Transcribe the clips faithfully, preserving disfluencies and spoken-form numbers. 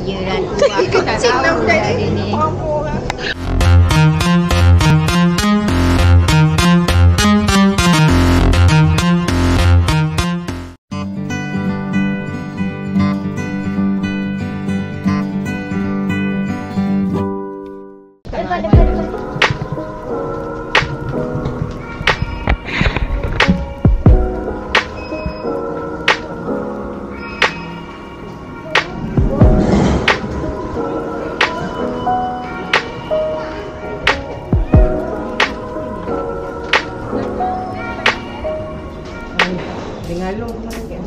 Yelah tu aku tak tahu dah dia ni. Dengan lo kemana kan?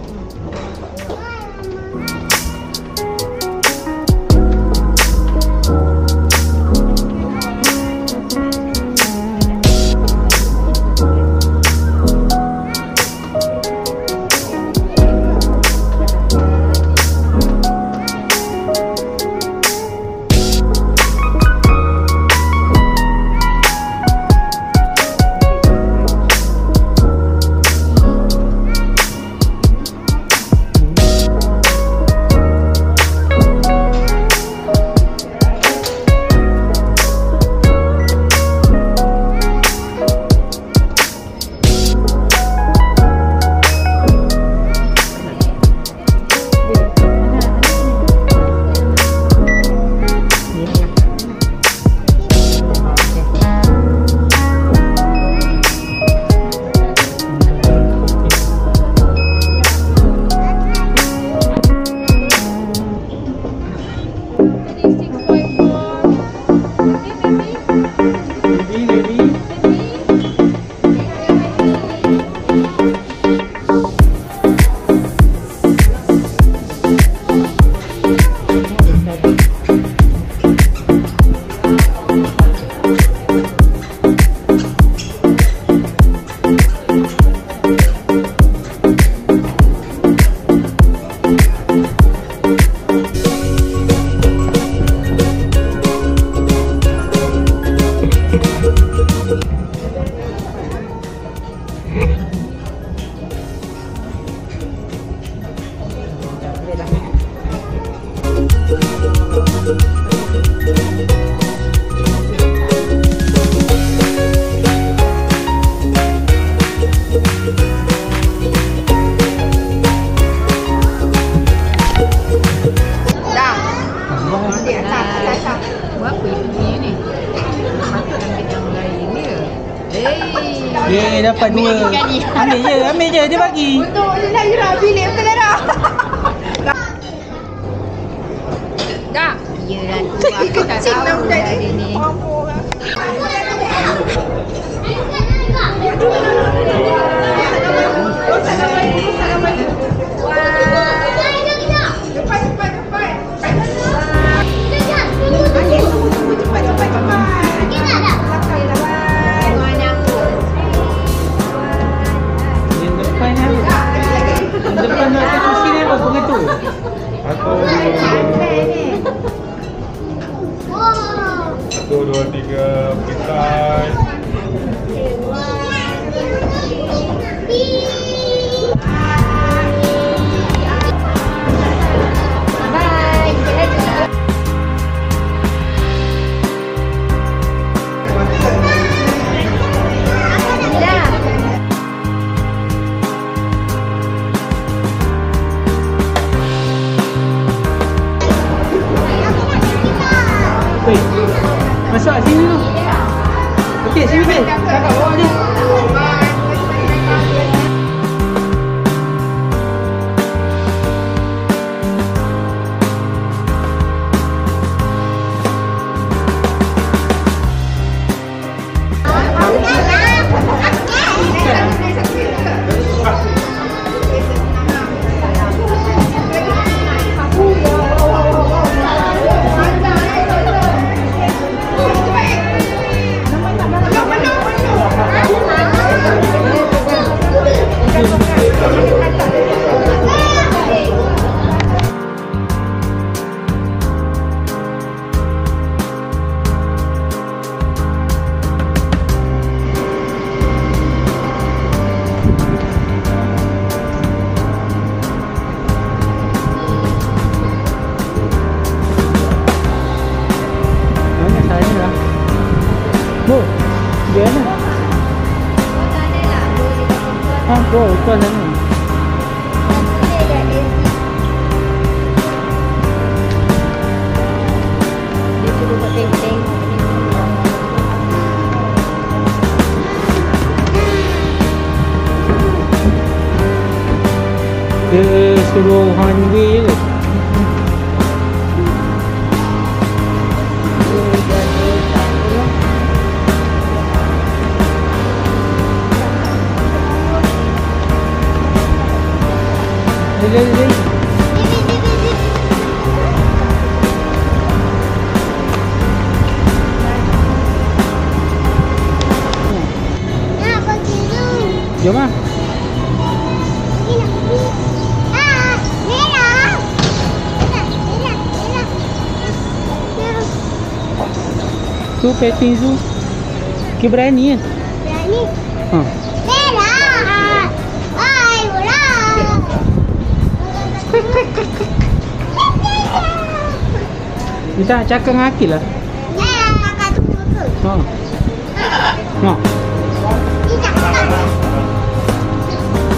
Dia dapat dua. Ambil je, ambil je, dia bagi. Untuk lah Ira bilik betul dah. Dah. Yelah tu aku tak tahu dah dia ni. Satu, dua, tiga, petai. Masuk sini dulu. Okey, sini Bil. Kakak bawa dia. Oh, kau sana. Dia suruh buat teng-teng. Dia suruh Hanway ke? Dia, dia, dia. Nak pergi tu. Jom lah. Ah, Nela. Nela, Nela, Nela. Tu petting zoo. Kita berani kan? Berani. Ha. Nela. Hai, bola. Kita nak cakap dengan Akil lah. Nela, kakak tunggu ke? Ha. Ha. Tidak. Mana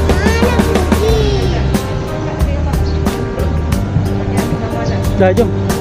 pergi? Dah jom.